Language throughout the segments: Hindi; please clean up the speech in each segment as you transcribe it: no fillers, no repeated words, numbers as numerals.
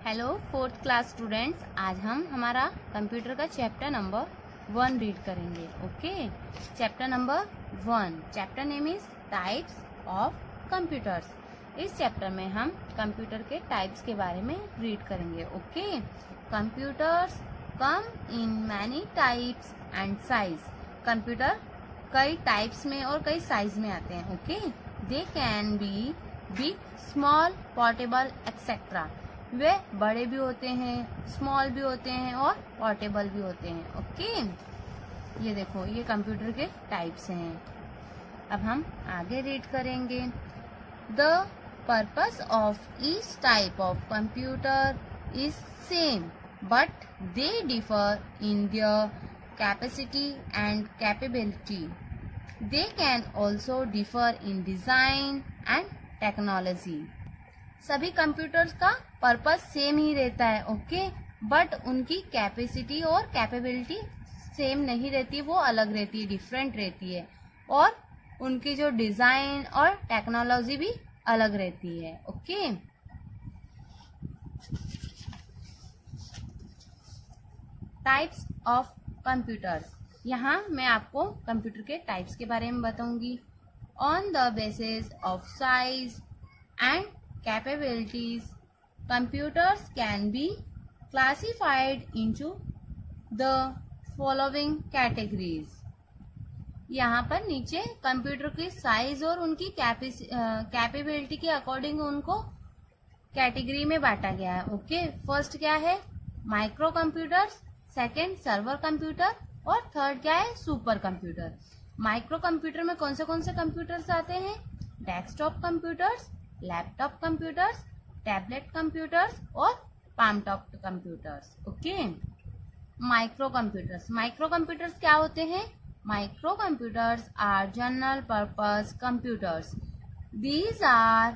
हेलो फोर्थ क्लास स्टूडेंट्स, आज हम हमारा कंप्यूटर का चैप्टर नंबर 1 रीड करेंगे। Okay, chapter number 1, chapter name is types of computers. इस चैप्टर में हम कंप्यूटर के टाइप्स के बारे में रीड करेंगे। Okay, computers come in many types and size. Computer कई टाइप्स में और कई साइज में आते हैं। Okay, they can be big, small, portable etcetera. वे बड़े भी होते हैं, स्मॉल भी होते हैं और पोर्टेबल भी होते हैं। ओके, ये देखो, ये कंप्यूटर के टाइप्स हैं। अब हम आगे रीड करेंगे। The purpose of each type of computer is same but they differ in their capacity and capability. They can also differ in design and technology. सभी कंप्यूटर्स का पर्पस सेम ही रहता है। ओके, बट उनकी कैपेसिटी और कैपेबिलिटी सेम नहीं रहती, वो अलग रहती है, डिफरेंट रहती है। और उनकी जो डिजाइन और टेक्नोलॉजी भी अलग रहती है। Okay, types of computers. यहाँ मैं आपको कंप्यूटर के टाइप्स के बारे में बताऊंगी। On the basis of size and capabilities, computers can be classified into the following categories. यहाँ पर नीचे कंप्यूटर की साइज और उनकी कैपेबिलिटी के अकॉर्डिंग उनको कैटेगरी में बांटा गया है। ओके, फर्स्ट क्या है? Micro computers, second server computer और थर्ड क्या है? Super computer. माइक्रो कंप्यूटर में कौन से कंप्यूटर्स आते हैं? Desktop computers, laptop computers, tablet computers और palm top computers. Okay, micro computers क्या होते हैं? Micro computers are general purpose computers. These are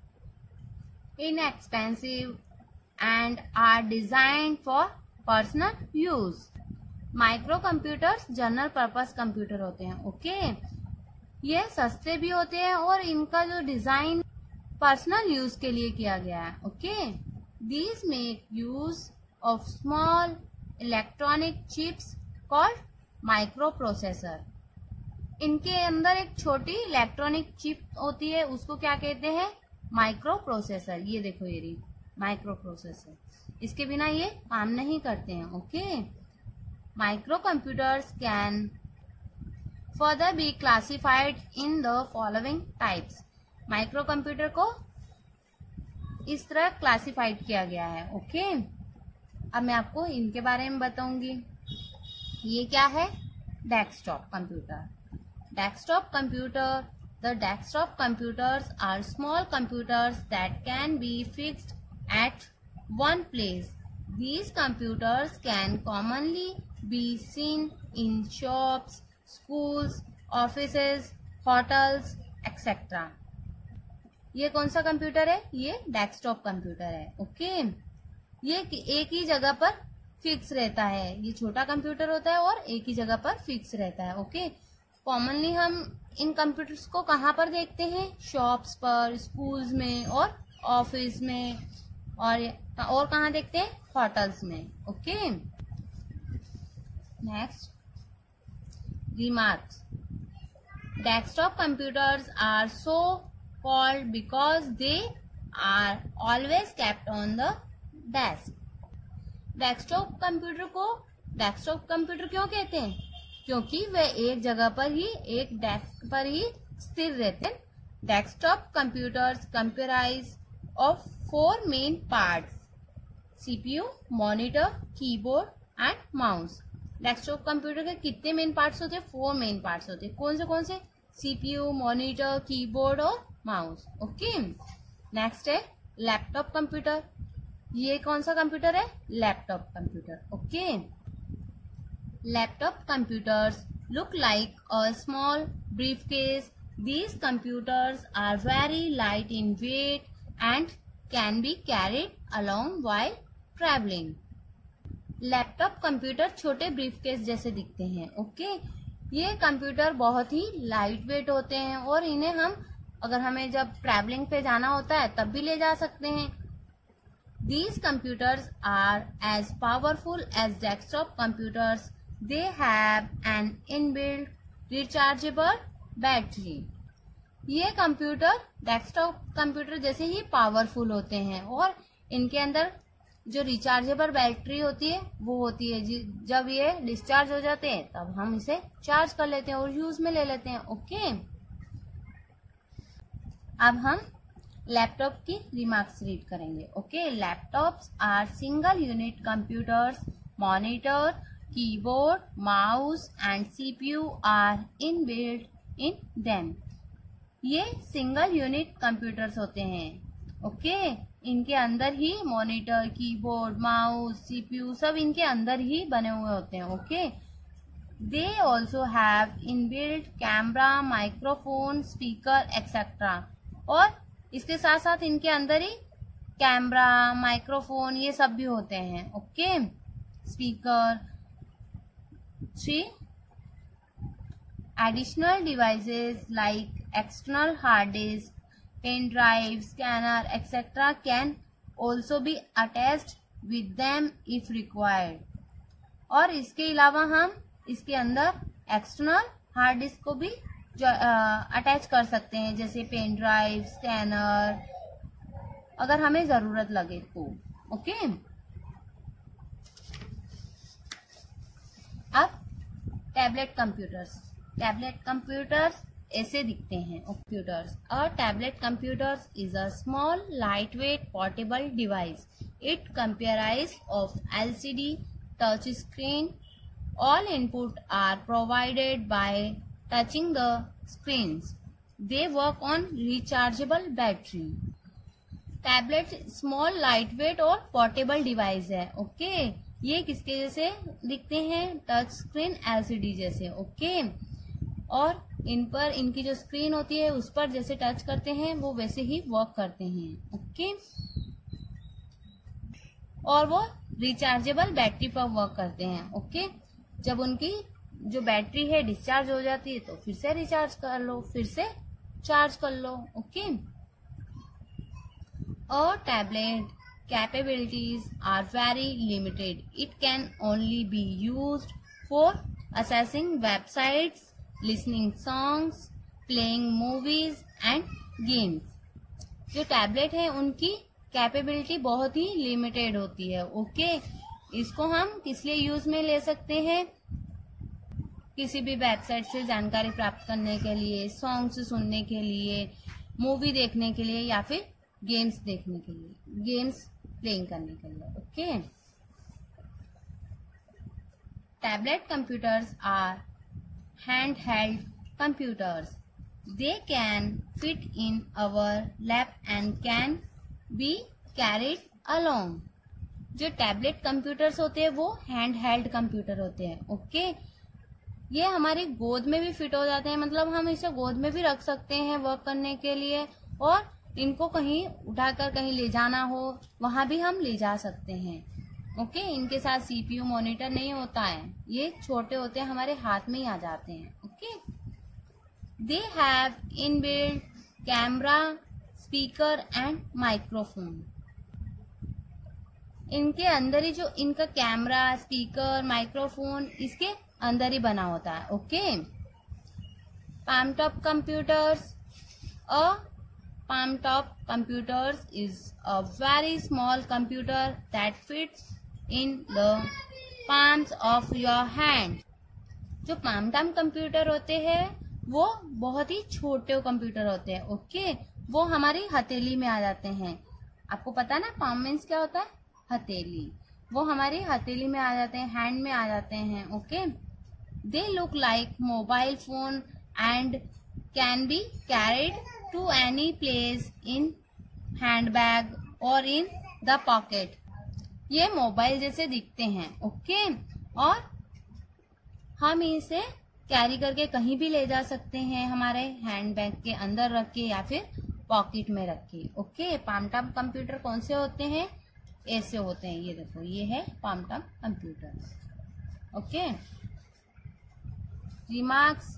inexpensive and are designed for personal use. Micro computers general purpose computer होते हैं। ओके, ये सस्ते भी होते हैं और इनका जो डिजाइन पर्सनल यूज के लिए किया गया है। Okay, these make use of small electronic chips called micro processor. इनके अंदर एक छोटी इलेक्ट्रॉनिक चिप होती है, उसको क्या कहते हैं? Micro processor. ये देखो, ये रही माइक्रो प्रोसेसर। इसके बिना ये काम नहीं करते हैं। Okay, micro computers can further be classified in the following types. Micro computer को इस तरह क्लासिफाइड किया गया है। ओके, अब मैं आपको इनके बारे में बताऊंगी। ये क्या है? Desktop computer. Desktop computer, the desktop computers are small computers that can be fixed at one place. These computers can commonly be seen in shops, schools, offices, hotels, etc. ये कौन सा कंप्यूटर है? ये डेस्कटॉप कंप्यूटर है। ओके, ये एक ही जगह पर फिक्स रहता है। ये छोटा कंप्यूटर होता है और एक ही जगह पर फिक्स रहता है। ओके, कॉमनली हम इन कंप्यूटर्स को कहाँ पर देखते हैं? शॉप्स पर, स्कूल्स में और ऑफिस में, और कहाँ देखते हैं? होटल्स में। Okay, next remarks. Desktop computers are so called because they are always kept on the desk. Desktop computer को डेस्कटॉप कंप्यूटर क्यों कहते हैं? क्योंकि वे एक जगह पर ही, एक डेस्क पर ही स्थिर रहते हैं। Desktop computers comprise of 4 main parts: CPU, monitor, keyboard and mouse. Desktop computer के कितने मेन पार्ट्स होते हैं? 4 मेन पार्ट्स होते हैं। कौन से? सीपीयू, मॉनिटर, कीबोर्ड और माउस। ओके, नेक्स्ट है लैपटॉप कंप्यूटर। ये कौन सा कंप्यूटर है? Laptop computer. Okay, laptop computers look like a small briefcase. These computers are very light in weight and can be carried along while travelling. Laptop computer छोटे ब्रीफकेस जैसे दिखते हैं। ओके, ये कंप्यूटर बहुत ही लाइट वेट होते हैं और इन्हें हम, अगर हमें जब ट्रैवलिंग पे जाना होता है तब भी ले जा सकते हैं। These computers are as powerful as desktop computers. They have an inbuilt rechargeable battery. ये कंप्यूटर डेस्कटॉप कंप्यूटर जैसे ही पावरफुल होते हैं और इनके अंदर जो रिचार्जेबल बैटरी होती है वो होती है। जब ये डिस्चार्ज हो जाते हैं तब हम इसे चार्ज कर लेते हैं और यूज में ले लेते हैं। ओके, अब हम लैपटॉप की रिमार्क्स रीड करेंगे। Okay, laptops are single unit computers, monitor, keyboard, mouse and CPU are inbuilt in them. ये सिंगल यूनिट कंप्यूटर्स होते हैं। ओके, इनके अंदर ही मॉनिटर, कीबोर्ड, माउस, सीपीयू सब इनके अंदर ही बने हुए होते हैं। Okay, they also have inbuilt camera, microphone, speaker etcetera. और इसके साथ साथ इनके अंदर ही कैमरा, माइक्रोफोन ये सब भी होते हैं। Okay, speaker. 3 additional devices like external hard disk, pen drive, scanner, etc. can also be attached with them if required. और इसके अलावा हम इसके अंदर एक्सटर्नल हार्ड डिस्क को भी अटैच कर सकते हैं, जैसे पेन ड्राइव, स्कैनर, अगर हमें जरूरत लगे तो। ओके, अब टैबलेट कंप्यूटर्स। टैबलेट कंप्यूटर्स ऐसे दिखते हैं। Computers, a tablet computers is a small light weight portable device. It comprise of LCD, touch screen. All input are provided by touching the screens. They work on rechargeable battery. Tablet small, light weight और पोर्टेबल डिवाइस है। ओके, ये किसके जैसे दिखते हैं? टच स्क्रीन, एलसीडी जैसे। ओके, और इन पर इनकी जो स्क्रीन होती है उस पर जैसे टच करते हैं वो वैसे ही वर्क करते हैं। ओके, और वो रिचार्जेबल बैटरी पर वर्क करते हैं। ओके, जब उनकी जो बैटरी है डिस्चार्ज हो जाती है तो फिर से रिचार्ज कर लो, फिर से चार्ज कर लो। ओके, और tablet capabilities are very limited. It can only be used for accessing websites, listening songs, playing movies and games। जो टैबलेट है उनकी कैपेबिलिटी बहुत ही लिमिटेड होती है। ओके, इसको हम किस लिए यूज में ले सकते हैं? किसी भी वेबसाइट से जानकारी प्राप्त करने के लिए, सॉन्ग्स सुनने के लिए, मूवी देखने के लिए या फिर गेम्स देखने के लिए, गेम्स प्लेइंग करने के लिए। Okay, tablet computers are handheld computers. They can fit in our lap and can be carried along. जो टैबलेट कंप्यूटर्स होते हैं वो हैंड हेल्ड कंप्यूटर होते हैं। ओके, ये हमारी गोद में भी फिट हो जाते हैं, मतलब हम इसे गोद में भी रख सकते हैं वर्क करने के लिए, और इनको कहीं उठाकर कहीं ले जाना हो वहां भी हम ले जा सकते हैं। ओके, इनके साथ सीपीयू, मॉनिटर नहीं होता है, ये छोटे होते हैं, हमारे हाथ में ही आ जाते हैं। Okay, they have inbuilt camera, speaker and microphone. इनके अंदर ही जो इनका कैमरा, स्पीकर, माइक्रोफोन इसके अंदर ही बना होता है। Okay, palm top computers, a palm top computers is a very small computer that fits in the palms of your hand। जो palm top कंप्यूटर होते हैं वो बहुत ही छोटे कंप्यूटर होते हैं। ओके, वो हमारी हथेली में आ जाते हैं। आपको पता है ना palm मीन्स क्या होता है? हथेली। वो हमारी हथेली में आ जाते हैं, हैंड में आ जाते हैं। Okay, they look like mobile phone and can be carried to any place in handbag और इन द पॉकेट। ये मोबाइल जैसे दिखते हैं। ओके, और हम इसे कैरी करके कहीं भी ले जा सकते हैं, हमारे हैंडबैग के अंदर रख के या फिर पॉकेट में रख के। ओके, पाम टॉप कंप्यूटर कौन से होते हैं? ऐसे होते हैं। ये देखो, ये है palm top computer. Okay, remarks.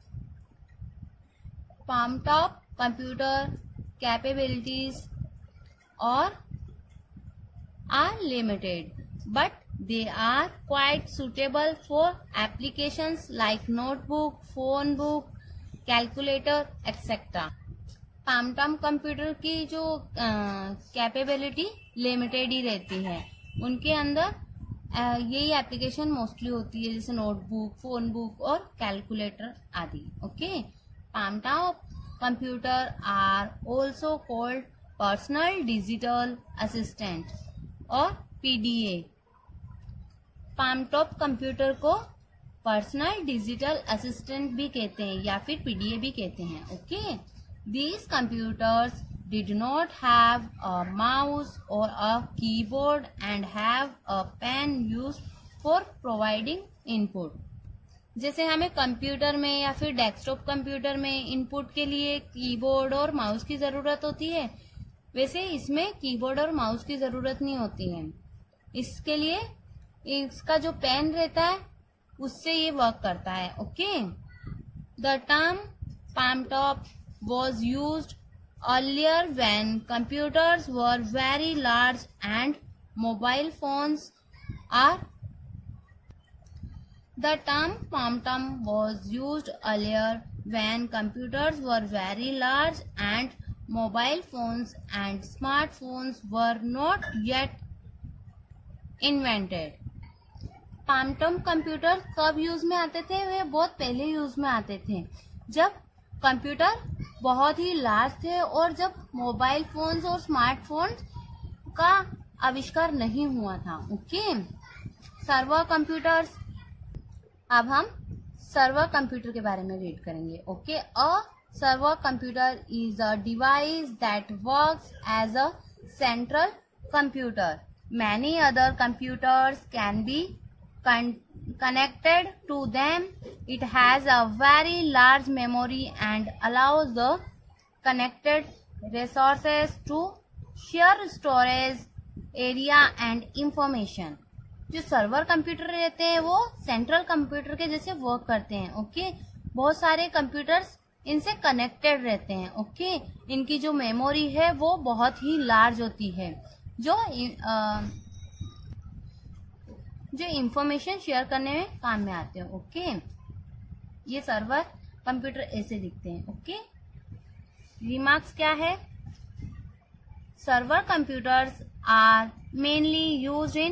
Palm top computer capabilities और are limited, but they are quite suitable for applications like notebook, phone book, calculator, etc. Palmtop computer की जो कैपेबिलिटी लिमिटेड ही रहती है, उनके अंदर यही एप्लीकेशन मोस्टली होती है, जैसे नोटबुक, फोन बुक और कैलकुलेटर आदि. Okay, palmtop computer are also called personal digital assistant और पीडीए. पाम-टॉप कंप्यूटर को पर्सनल डिजिटल असिस्टेंट भी कहते हैं या फिर पीडीए भी कहते हैं. Okay, these computers did not have a mouse or a keyboard and have a pen used for providing input. जैसे हमें कंप्यूटर में या फिर डेस्कटॉप कंप्यूटर में इनपुट के लिए कीबोर्ड और माउस की जरूरत होती है, वैसे इसमें कीबोर्ड और माउस की जरूरत नहीं होती है. इसके लिए इसका जो पेन रहता है उससे ये वर्क करता है. Okay, the term palmtop was used earlier when computers were very large and mobile phones are. The term PalmTom was used earlier when computers were very large and mobile phones and smartphones were not yet invented. PalmTom computer कब यूज में आते थे? वे बहुत पहले यूज में आते थे, जब कंप्यूटर बहुत ही लार्ज थे और जब मोबाइल फोन्स और स्मार्टफोन्स का आविष्कार नहीं हुआ था. Okay, server computers. अब हम सर्वर कंप्यूटर के बारे में रीड करेंगे. Okay, a server computer is a device that works as a central computer. Many other computers can be connected to them. It has a very large memory and allows the connected resources to share storage area and information. जो सर्वर कंप्यूटर रहते हैं वो सेंट्रल कंप्यूटर के जैसे वर्क करते हैं. ओके, बहुत सारे कंप्यूटर्स इनसे कनेक्टेड रहते हैं. ओके, इनकी जो मेमोरी है वो बहुत ही लार्ज होती है, जो इंफॉर्मेशन शेयर करने में काम में आते हैं. ओके, ये सर्वर कंप्यूटर ऐसे दिखते हैं. ओके, रिमार्क्स क्या है? Server computers are mainly used in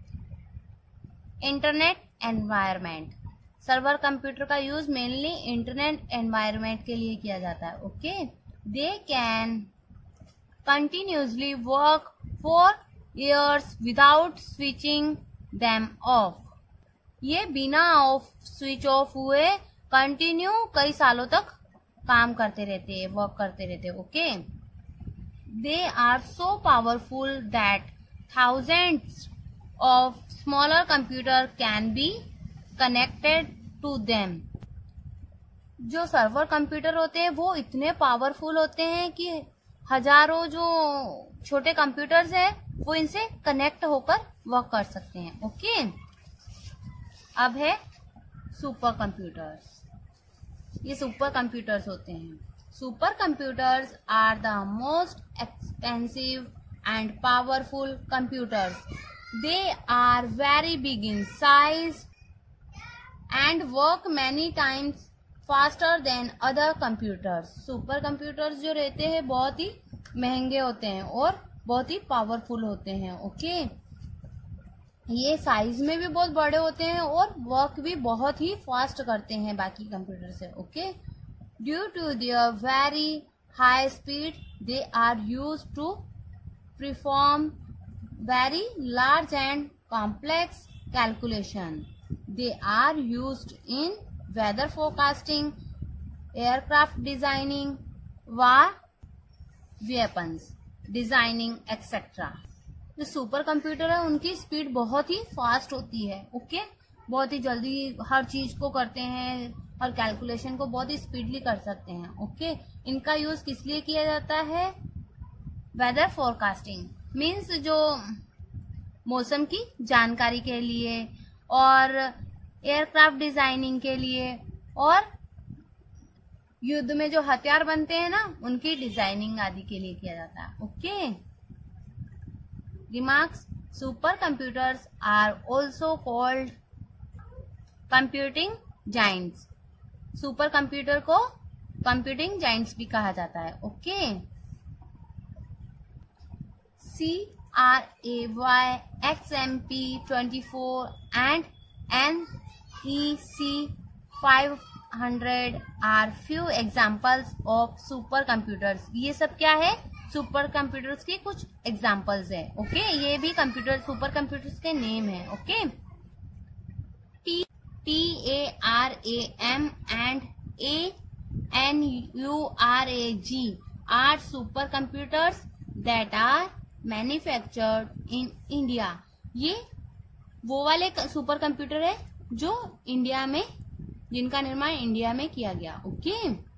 internet environment. Server computer का यूज मेनली इंटरनेट एनवायरनमेंट के लिए किया जाता है. Okay, they can continuously work for years without switching them off. ये बिना ऑफ स्विच ऑफ हुए कंटिन्यू कई सालों तक काम करते रहते हैं, वर्क करते रहते हैं. Okay, they are so powerful that thousands of smaller computer can be connected to them. जो सर्वर कंप्यूटर होते हैं वो इतने पावरफुल होते हैं कि हजारों जो छोटे कंप्यूटर्स हैं वो इनसे कनेक्ट होकर वर्क कर सकते हैं. ओके, अब है सुपर कंप्यूटर्स. ये सुपर कंप्यूटर्स होते हैं. Super computers are the most expensive and powerful computers. They are very big in size and work many times faster than other computers. Super computers जो रहते हैं बहुत ही महंगे होते हैं और बहुत ही पावरफुल होते हैं. ओके, ये साइज में भी बहुत बड़े होते हैं और वर्क भी बहुत ही फास्ट करते हैं बाकी कंप्यूटर से. Okay, due to their very high speed they are use to perform very large and complex calculation. They are used in weather forecasting, aircraft designing, war weapons designing etcetera. जो सुपर कंप्यूटर है उनकी स्पीड बहुत ही फास्ट होती है. ओके, बहुत ही जल्दी हर चीज को करते हैं, हर कैलकुलेशन को बहुत ही स्पीडली कर सकते हैं. ओके, इनका यूज किस लिए किया जाता है? वेदर फोरकास्टिंग मीन्स जो मौसम की जानकारी के लिए, और एयरक्राफ्ट डिजाइनिंग के लिए, और युद्ध में जो हथियार बनते हैं ना उनकी डिजाइनिंग आदि के लिए किया जाता है. Okay, remarks. Super computers are also called computing giants. Super computer को कंप्यूटिंग जाइंट्स भी कहा जाता है। Okay, CRAY, XMP24 and NEC 500 are few examples of super computers। ये सब क्या है? सुपर कंप्यूटर्स की कुछ एग्जाम्पल्स है। ओके, ये भी कंप्यूटर सुपर कंप्यूटर्स के नेम है। ओके, TARAM and ANURAG are supercomputers that are manufactured in India। ये वो वाले सुपर कंप्यूटर है जो इंडिया में, जिनका निर्माण इंडिया में किया गया। ओके।